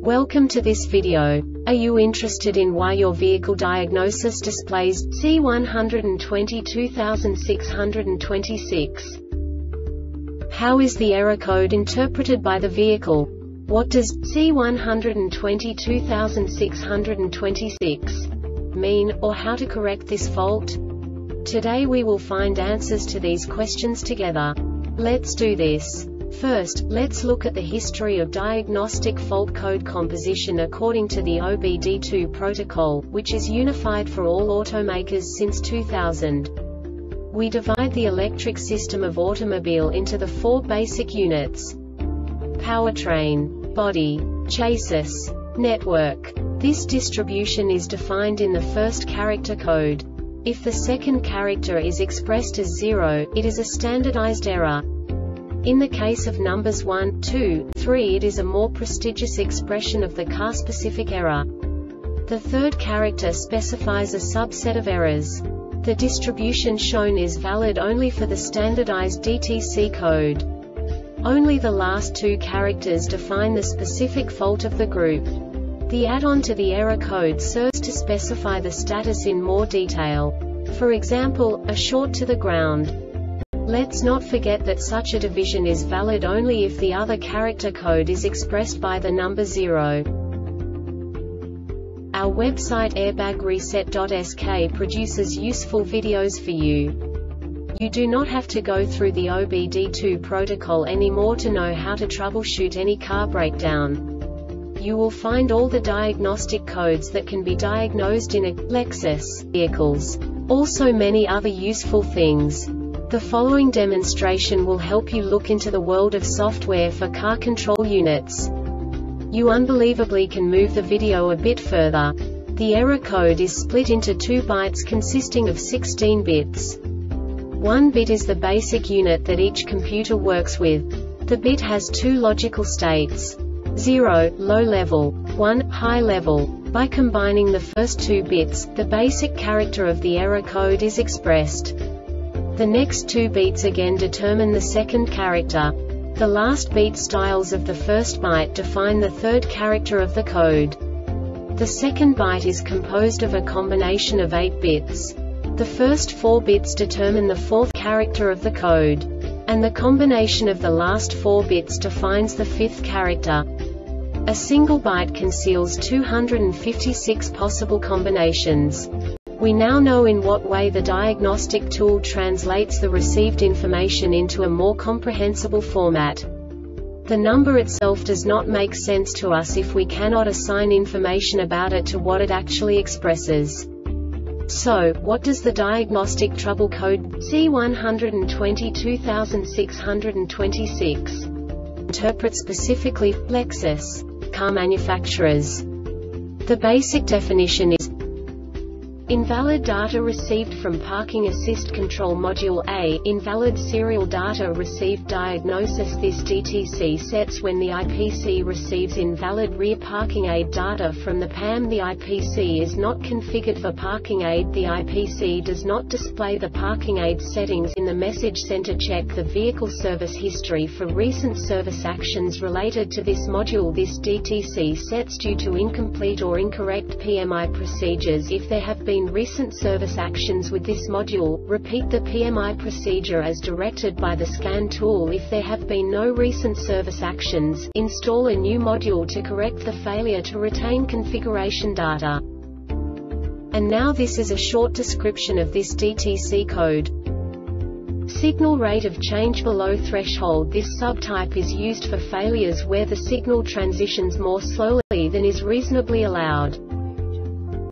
Welcome to this video. Are you interested in why your vehicle diagnosis displays C122626? How is the error code interpreted by the vehicle? What does C122626 mean, or how to correct this fault? Today we will find answers to these questions together. Let's do this. First, let's look at the history of diagnostic fault code composition according to the OBD2 protocol, which is unified for all automakers since 2000. We divide the electric system of automobile into the four basic units: powertrain, body, chassis, network. This distribution is defined in the first character code. If the second character is expressed as 0, it is a standardized error. In the case of numbers 1, 2, 3, it is a more prestigious expression of the car-specific error. The third character specifies a subset of errors. The distribution shown is valid only for the standardized DTC code. Only the last two characters define the specific fault of the group. The add-on to the error code serves to specify the status in more detail. For example, a short to the ground. Let's not forget that such a division is valid only if the other character code is expressed by the number 0. Our website airbagreset.sk produces useful videos for you. You do not have to go through the OBD2 protocol anymore to know how to troubleshoot any car breakdown. You will find all the diagnostic codes that can be diagnosed in a Lexus vehicles. Also many other useful things. The following demonstration will help you look into the world of software for car control units. You unbelievably can move the video a bit further. The error code is split into 2 bytes consisting of 16 bits. 1 bit is the basic unit that each computer works with. The bit has 2 logical states: 0, low level, 1, high level. By combining the first 2 bits, the basic character of the error code is expressed. The next 2 beats again determine the second character. The last beat styles of the first byte define the third character of the code. The second byte is composed of a combination of 8 bits. The first 4 bits determine the fourth character of the code. And the combination of the last 4 bits defines the fifth character. A single byte conceals 256 possible combinations. We now know in what way the diagnostic tool translates the received information into a more comprehensible format. The number itself does not make sense to us if we cannot assign information about it to what it actually expresses. So, what does the diagnostic trouble code C122626 interpret specifically for Lexus car manufacturers? The basic definition is: invalid data received from Parking Assist Control Module A, invalid serial data received diagnosis. This DTC sets when the IPC receives invalid rear parking aid data from the PAM. The IPC is not configured for parking aid. The IPC does not display the parking aid settings in the message center. Check the vehicle service history for recent service actions related to this module. This DTC sets due to incomplete or incorrect PMI procedures. If there have been recent service actions with this module, repeat the PMI procedure as directed by the scan tool. If there have been no recent service actions, install a new module to correct the failure to retain configuration data. And now this is a short description of this DTC code. Signal rate of change below threshold. This subtype is used for failures where the signal transitions more slowly than is reasonably allowed.